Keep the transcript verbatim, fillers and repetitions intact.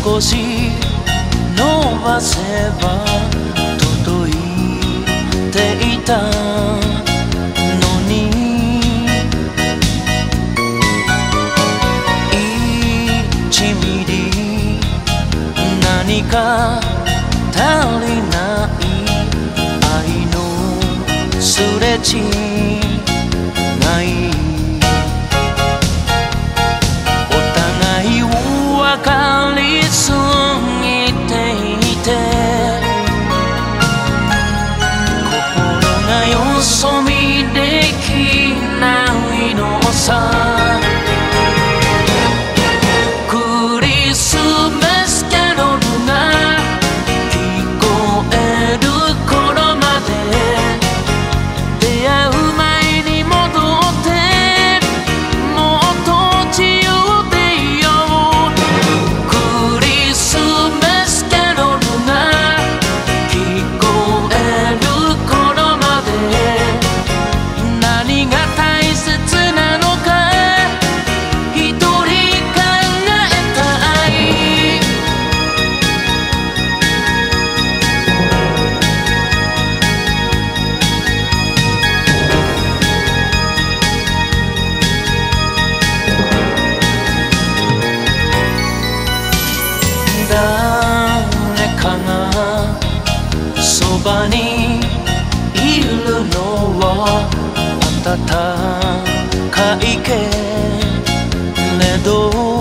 少し伸ばせば届いていたのに、いちミリ何か足りない愛のすれ違い、お互いを分かりすぎていて、心がよそ見できないのさ。クリスマスキャロルが聞こえる頃まで出会う前に戻ってもっと自由でいよう。クリスマスキャロルが聞こえる頃まで何が大切なのか一人考えたい。誰かがそばにいるのは温かいけれど、